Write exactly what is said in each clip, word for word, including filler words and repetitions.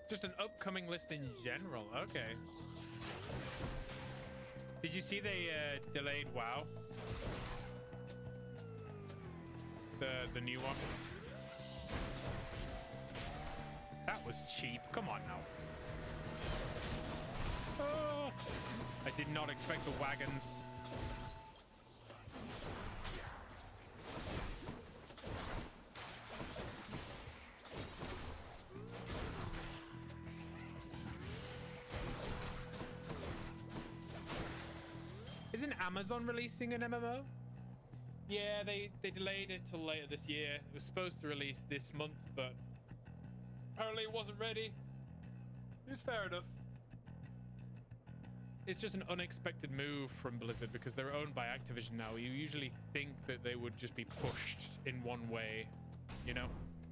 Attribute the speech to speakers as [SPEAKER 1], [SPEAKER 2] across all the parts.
[SPEAKER 1] Just an upcoming list in general. Okay. Did you see they uh, delayed WoW? The the new one. That was cheap. Come on now. Oh, I did not expect the wagons. Isn't Amazon releasing an M M O? Yeah, they, they delayed it till later this year. It was supposed to release this month, but apparently it wasn't ready. It's fair enough. It's just an unexpected move from Blizzard because they're owned by Activision now. You usually think that they would just be pushed in one way, you know?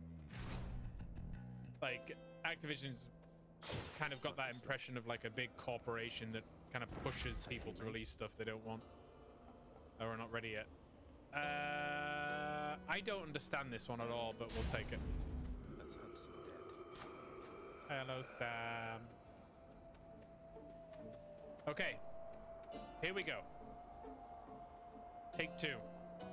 [SPEAKER 1] Like, Activision's kind of got that impression of like a big corporation that kind of pushes people to release stuff they don't want or are not ready yet. Uh, I don't understand this one at all, but we'll take it.
[SPEAKER 2] Let's hunt some dead.
[SPEAKER 1] Hello, Sam. Okay, here we go. Take two.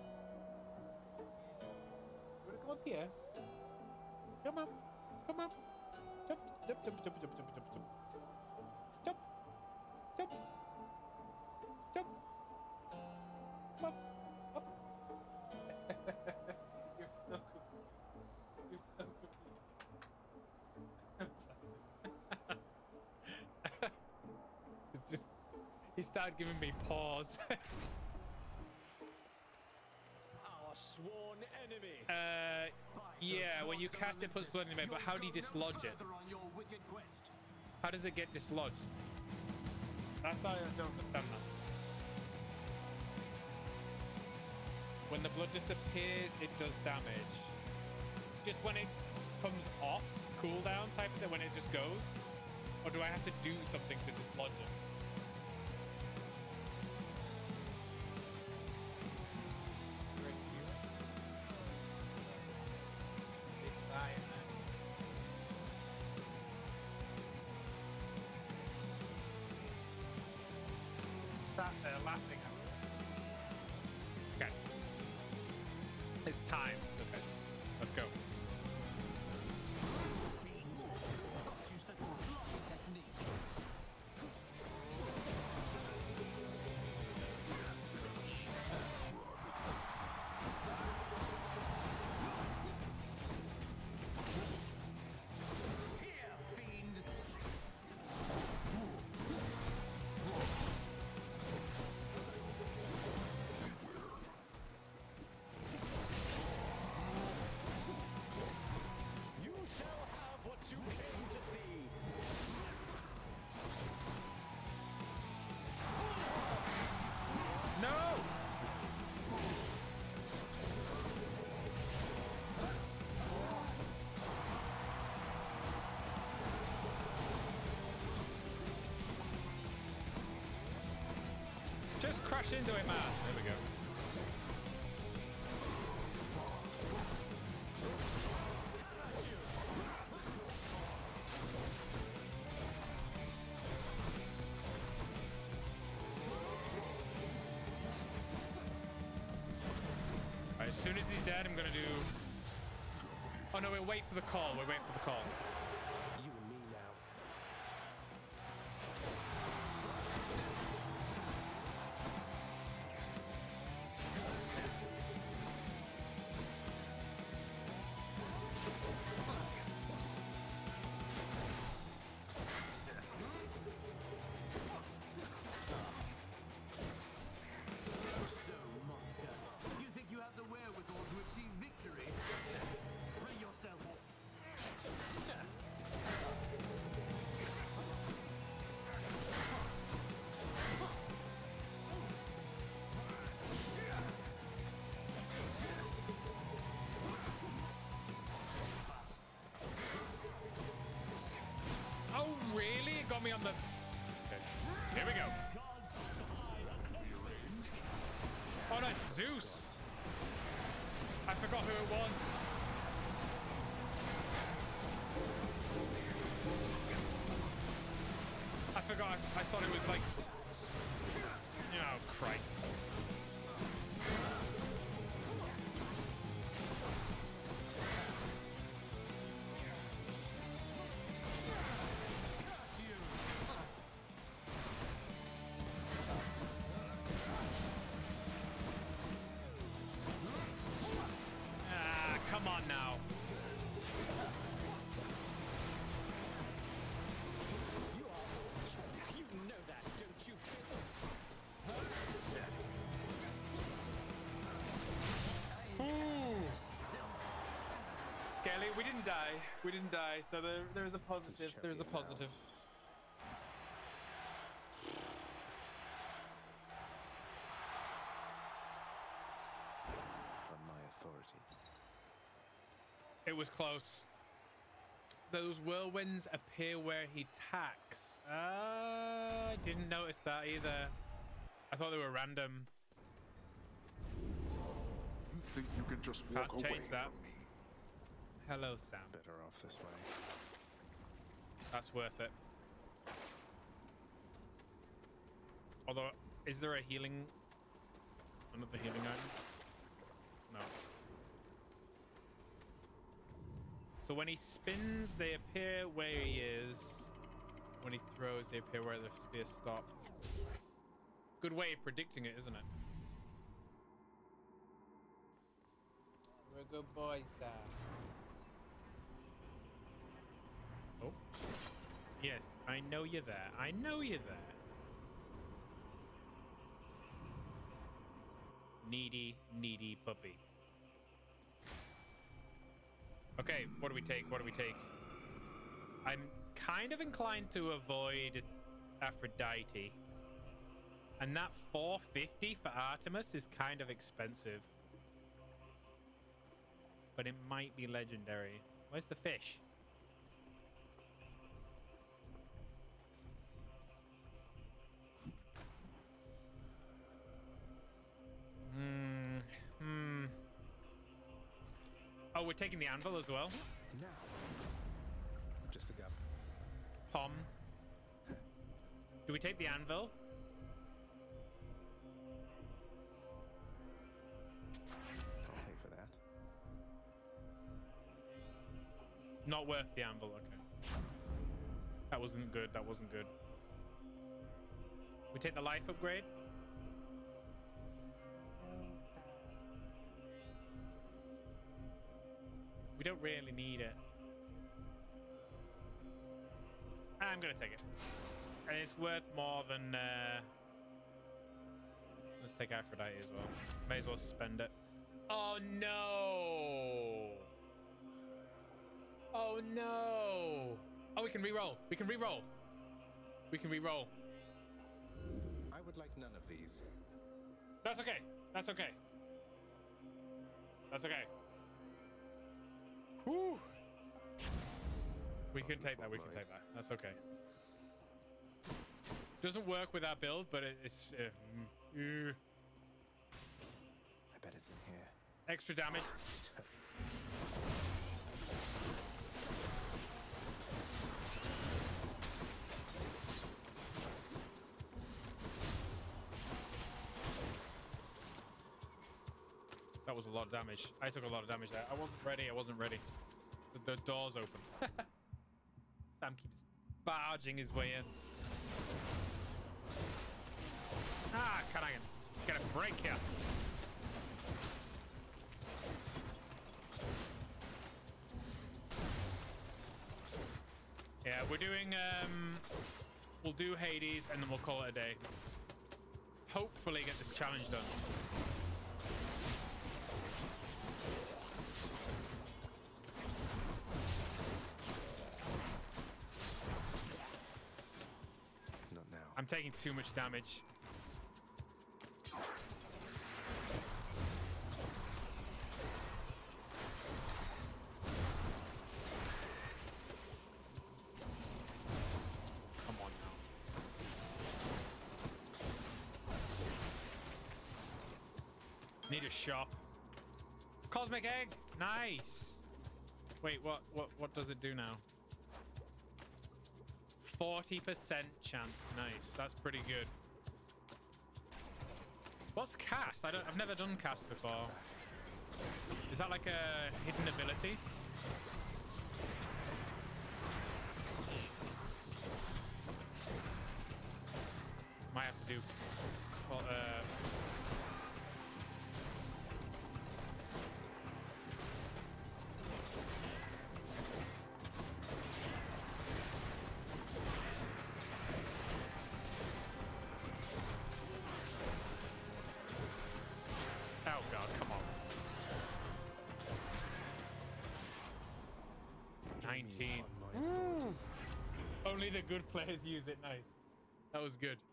[SPEAKER 1] Wanna come up here? Come on, come on. Jump, jump, jump, jump, jump, jump, jump, jump. Jump, jump, jump. Come on, up. You're so confused. You're so confused. It's just, he started giving me pause.
[SPEAKER 3] Our sworn enemy.
[SPEAKER 1] uh, yeah, when you cast it, puts blood in it, but how do you dislodge it? How does it get dislodged? That's why I don't understand that. When the blood disappears, it does damage. Just when it comes off, cooldown type thing, when it just goes? Or do I have to do something to dislodge it? Sat there laughing at me. Okay. It's time. Okay. Let's go.
[SPEAKER 3] Fiend. Taught you such sloppy technique. Here, fiend. You shall have what you came to see.
[SPEAKER 1] No! Just crash into it, man. There we go. All right, as soon as he's dead, I'm gonna do... Oh no, we'll wait for the call. We'll wait for the call.
[SPEAKER 2] You and me now.
[SPEAKER 3] So, monster. You think you have the wherewithal to achieve victory? Bring yourself.
[SPEAKER 1] Oh, really? It got me on the... Okay. Here we go.
[SPEAKER 3] Gods provide a close range.
[SPEAKER 1] Oh, no, it's Zeus. I forgot who it was. I thought it was like... Oh, Christ. Ah, come on now.
[SPEAKER 2] You know that, don't you, Phil?
[SPEAKER 1] Skelly, we didn't die. We didn't die. So there, there's a positive. There's a
[SPEAKER 2] champion now?
[SPEAKER 1] positive.
[SPEAKER 2] On my authority.
[SPEAKER 1] It was close. Those whirlwinds appear where he tacks. Uh, I didn't notice that either. I thought they were random.
[SPEAKER 4] You think you can just walk
[SPEAKER 1] Can't
[SPEAKER 4] away
[SPEAKER 1] change that.
[SPEAKER 4] from me?
[SPEAKER 1] Hello, Sam.
[SPEAKER 2] Better off this way.
[SPEAKER 1] That's worth it. Although, is there a healing? Another healing item? No. So when he spins, they appear where he is. When he throws, they appear where the spear stopped. Good way of predicting it, isn't it? We're good boys, Sam. Oh. Yes, I know you're there. I know you're there. Needy, needy puppy. Okay, what do we take? What do we take? I'm kind of inclined to avoid Aphrodite. And that four fifty for Artemis is kind of expensive. But it might be legendary. Where's the fish? Hmm. Hmm. Oh, we're taking the anvil as well.
[SPEAKER 2] Now. Just a go.
[SPEAKER 1] Pom. Do we take the anvil?
[SPEAKER 2] I'll pay for that.
[SPEAKER 1] Not worth the anvil, okay. That wasn't good, that wasn't good. We take the life upgrade? We don't really need it. I'm gonna take it. And it's worth more than, uh... let's take Aphrodite as well. May as well spend it. Oh no! Oh no! Oh, we can re-roll. We can re-roll. We can re-roll.
[SPEAKER 2] I would like none of these.
[SPEAKER 1] That's okay. That's okay. That's okay. Whew. We can take that. We can take that. That's okay. Doesn't work with our build, but it, it's... Uh, mm, uh,
[SPEAKER 2] I bet it's in here.
[SPEAKER 1] extra damage. That was a lot of damage. I took a lot of damage there. I wasn't ready. I wasn't ready. The, the door's open. Sam keeps barging his way in. Ah, can I get a break here? Yeah, we're doing, um, we'll do Hades and then we'll call it a day. Hopefully get this challenge done.
[SPEAKER 2] Not now.
[SPEAKER 1] I'm taking too much damage. Come on now. Need a shop. Cosmic egg. Nice. Wait, what? What? What does it do now? forty percent chance. Nice. That's pretty good. What's cast? I don't. I've never done cast before. Is that like a hidden ability? Might have to do. Uh, Oh god, come on. nineteen. Mm. Only the good players use it. Nice. That was good.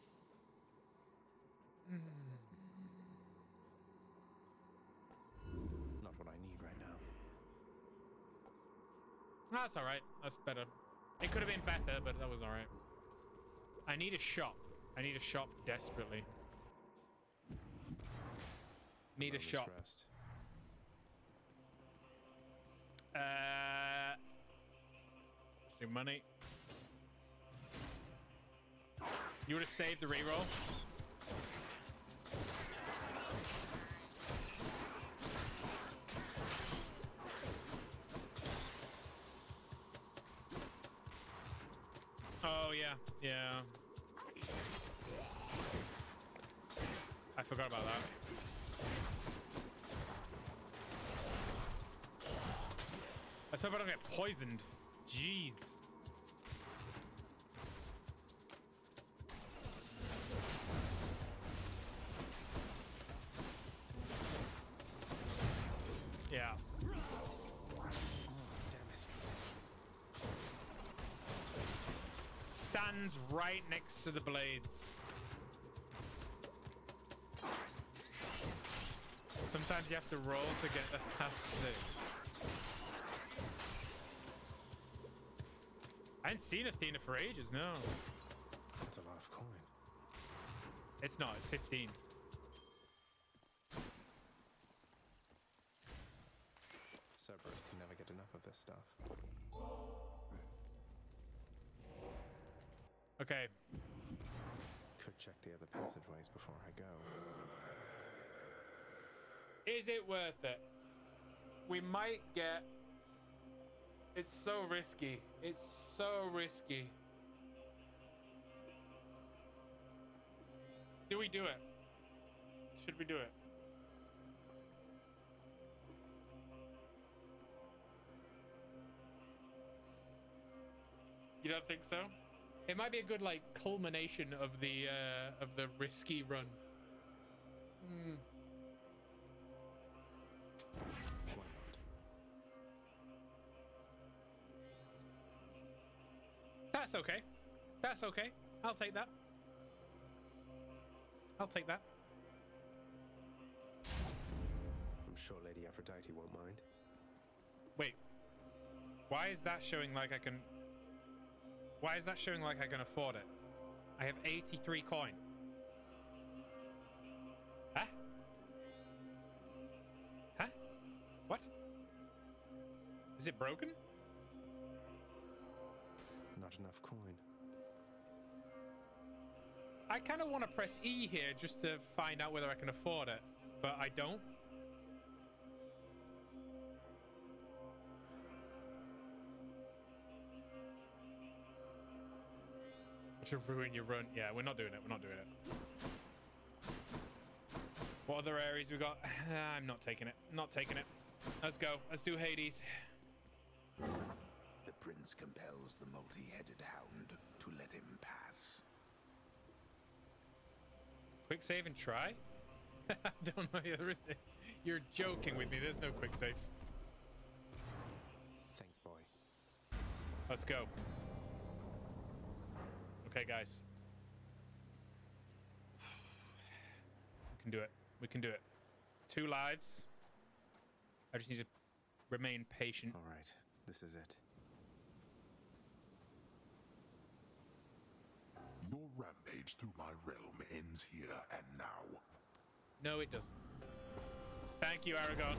[SPEAKER 2] Not what I need right now.
[SPEAKER 1] That's all right. That's better. It could have been better, but that was all right. I need a shop. I need a shop desperately. Need a
[SPEAKER 2] Moment's
[SPEAKER 1] shop.
[SPEAKER 2] Rest.
[SPEAKER 1] Uh, let's do money. You would have saved the reroll. Oh yeah, yeah. I forgot about that. Let's hope I don't get poisoned. Jeez. Yeah. Stands right next to the blades. Sometimes you have to roll to get the that's sick. I hadn't seen Athena for ages, no.
[SPEAKER 2] That's a lot of coin.
[SPEAKER 1] It's not, it's fifteen.
[SPEAKER 2] Cerberus can never get enough of this stuff.
[SPEAKER 1] Okay.
[SPEAKER 2] Could check the other passageways before I go.
[SPEAKER 1] Is it worth it? We might get... It's so risky. It's so risky. Do we do it? Should we do it? You don't think so? It might be a good like culmination of the uh, of the risky run. Hmm.
[SPEAKER 2] Why not?
[SPEAKER 1] That's okay. That's okay. I'll take that. I'll take that.
[SPEAKER 2] I'm sure Lady Aphrodite won't mind.
[SPEAKER 1] Wait. Why is that showing like I can... Why is that showing like I can afford it? I have eighty-three coin. Huh? Huh? What? Is it broken?
[SPEAKER 2] Not enough coin.
[SPEAKER 1] I kind of want to press E here just to find out whether I can afford it, but I don't. To ruin your run. Yeah, we're not doing it. We're not doing it. What other areas we got? I'm not taking it. Not taking it. Let's go. Let's do Hades.
[SPEAKER 3] The prince compels the multi-headed hound to let him pass.
[SPEAKER 1] Quick save and try? I don't know. There is. You're joking with me. There's no quick save.
[SPEAKER 2] Thanks, boy.
[SPEAKER 1] Let's go. Okay, guys. We can do it. We can do it. Two lives. I just need to remain patient.
[SPEAKER 2] All right, this is it.
[SPEAKER 4] Your rampage through my realm ends here and now.
[SPEAKER 1] No, it doesn't. Thank you, Aragon.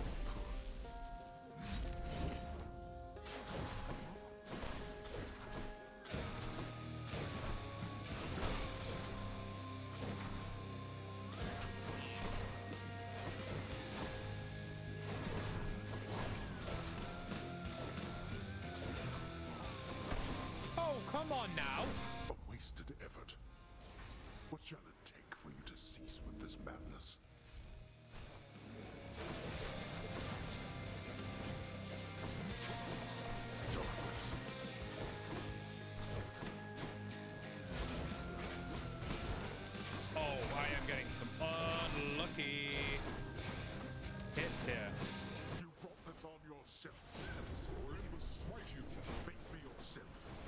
[SPEAKER 1] come on now.
[SPEAKER 4] A wasted effort. What shall it take for you to cease with this madness?
[SPEAKER 1] Oh, I am getting some unlucky hits here.
[SPEAKER 4] You brought this on yourself, or it will smite you. Face me yourself.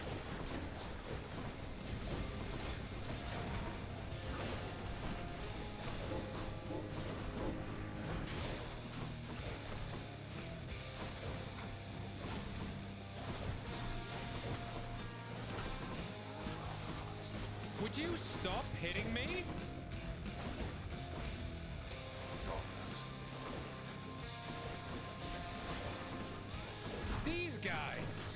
[SPEAKER 1] Would you stop hitting me? These guys.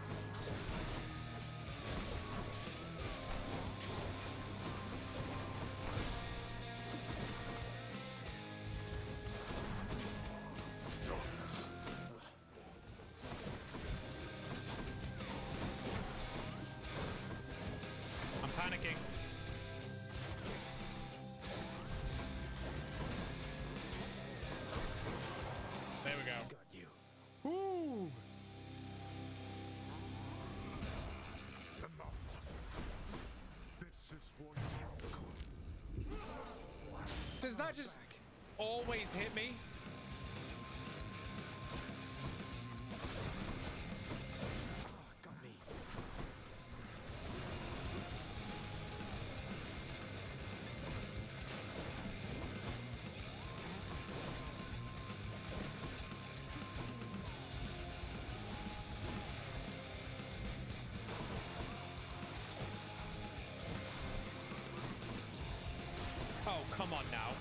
[SPEAKER 1] I'm panicking. There we go.
[SPEAKER 2] Got you.
[SPEAKER 1] Ooh.
[SPEAKER 4] Enough. This is for you.
[SPEAKER 1] Does that just always hit me?
[SPEAKER 2] Got me.
[SPEAKER 1] Oh, come on now.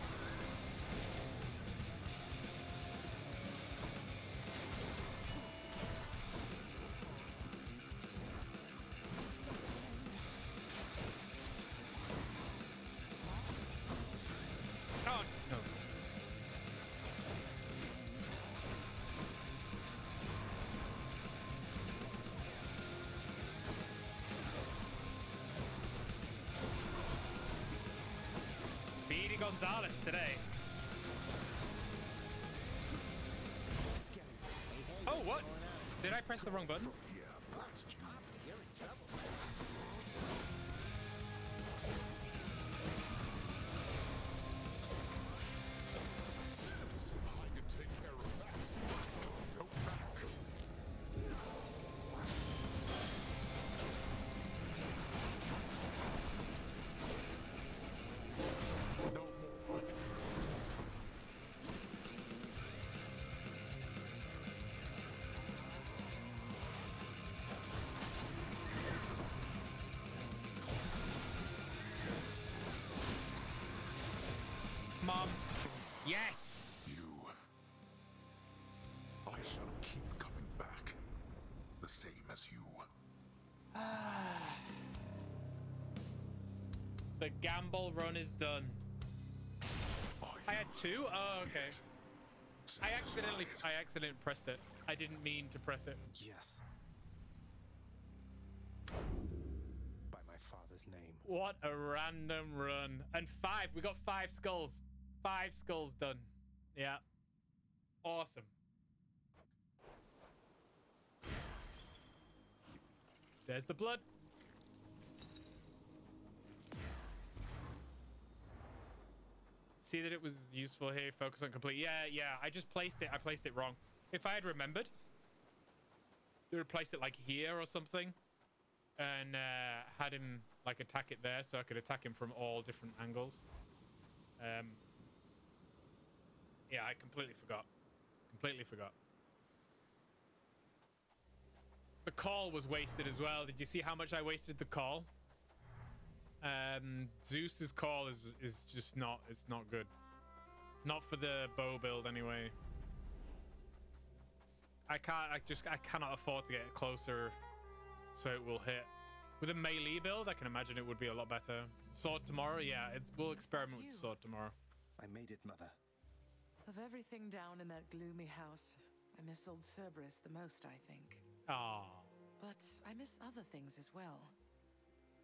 [SPEAKER 1] Oh, no. Speedy Gonzalez today. Oh, what? Did I press the wrong button?
[SPEAKER 4] Yeah, blast you. I can take care of that. Go back. No more.
[SPEAKER 1] Mom. Yes.
[SPEAKER 4] You. I shall keep coming back. The same as you.
[SPEAKER 1] The gamble run is done.
[SPEAKER 4] Are
[SPEAKER 1] I
[SPEAKER 4] you
[SPEAKER 1] had two? Oh, okay.
[SPEAKER 4] yet
[SPEAKER 1] I accidentally
[SPEAKER 4] satisfied?
[SPEAKER 1] I accidentally pressed it. I didn't mean to press it.
[SPEAKER 2] Yes. By my father's name.
[SPEAKER 1] What a random run. And five. We got five skulls. Five skulls done. Yeah. Awesome. There's the blood. See that it was useful here. Focus on complete. Yeah, yeah. I just placed it. I placed it wrong. If I had remembered, I would have placed it like here or something, and uh, had him like attack it there, so I could attack him from all different angles. Um. Yeah, I completely forgot. Completely forgot. The call was wasted as well. Did you see how much I wasted the call? Um, Zeus's call is is just not. It's not good. Not for the bow build anyway. I can't. I just. I cannot afford to get closer, so it will hit. With a melee build, I can imagine it would be a lot better. Sword tomorrow, yeah. It's, we'll experiment with sword tomorrow.
[SPEAKER 2] I made it, Mother.
[SPEAKER 5] Of everything down in that gloomy house, I miss old Cerberus the most, I think.
[SPEAKER 1] Ah.
[SPEAKER 5] But I miss other things as well.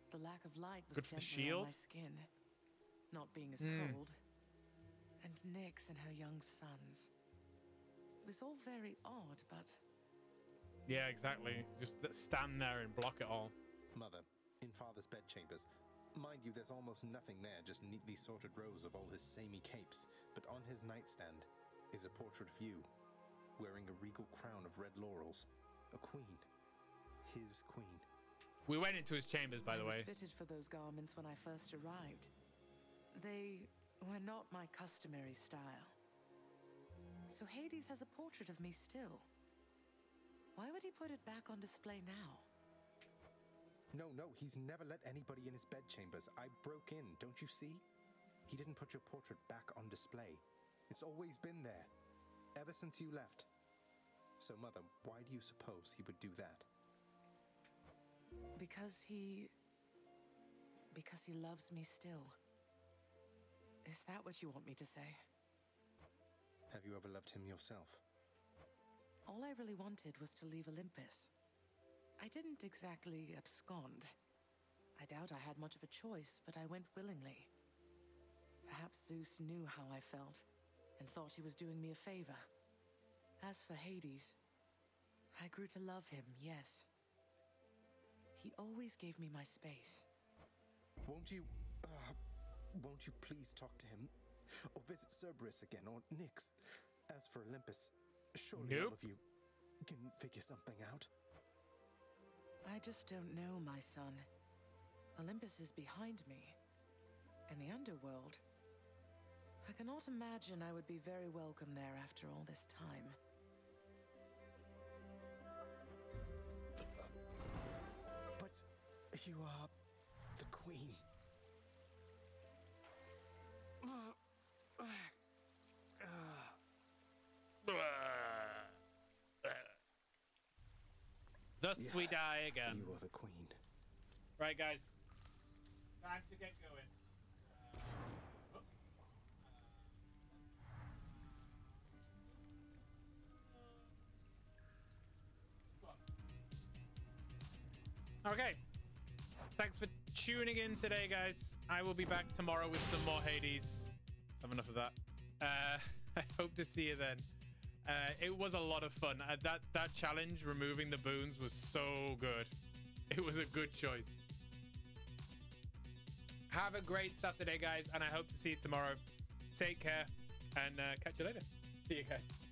[SPEAKER 5] The lack of light was
[SPEAKER 1] Good for the
[SPEAKER 5] gently on my
[SPEAKER 1] shield.
[SPEAKER 5] skin, not being as
[SPEAKER 1] Mm.
[SPEAKER 5] cold. And Nyx and her young sons. It was all very odd, but
[SPEAKER 1] Yeah, exactly. Just th- stand there and block it all.
[SPEAKER 2] Mother, in Father's bedchambers. Mind you, there's almost nothing there, just neatly sorted rows of all his samey capes. But on his nightstand is a portrait of you, wearing a regal crown of red laurels. A queen. His queen.
[SPEAKER 1] We went into his chambers, by
[SPEAKER 5] I
[SPEAKER 1] the
[SPEAKER 5] was
[SPEAKER 1] way.
[SPEAKER 5] fitted for those garments when I first arrived. They were not my customary style. So Hades has a portrait of me still. Why would he put it back on display now?
[SPEAKER 2] No, no, he's never let anybody in his bedchambers. I broke in, don't you see? He didn't put your portrait back on display. It's always been there, ever since you left. So, Mother, why do you suppose he would do that?
[SPEAKER 5] Because he... Because he loves me still. Is that what you want me to say?
[SPEAKER 2] Have you ever loved him yourself?
[SPEAKER 5] All I really wanted was to leave Olympus. I didn't exactly abscond. I doubt I had much of a choice, but I went willingly. Perhaps Zeus knew how I felt, and thought he was doing me a favor. As for Hades, I grew to love him, yes. He always gave me my space.
[SPEAKER 2] Won't you, uh, won't you please talk to him? Or visit Cerberus again, or Nyx? As for Olympus, surely all
[SPEAKER 1] Nope.
[SPEAKER 2] of you can figure something out.
[SPEAKER 5] I just don't know, my son. Olympus is behind me. In the underworld, I cannot imagine I would be very welcome there after all this time.
[SPEAKER 2] But you are the queen.
[SPEAKER 1] Thus we die again.
[SPEAKER 2] You are the queen.
[SPEAKER 1] Right, guys. Time to get going. Uh, oh. Okay. Thanks for tuning in today, guys. I will be back tomorrow with some more Hades. Let's have enough of that. Uh, I hope to see you then. Uh, it was a lot of fun. Uh, that that challenge, removing the boons, was so good. It was a good choice. Have a great Saturday, guys, and I hope to see you tomorrow. Take care, and uh, catch you later. See you guys.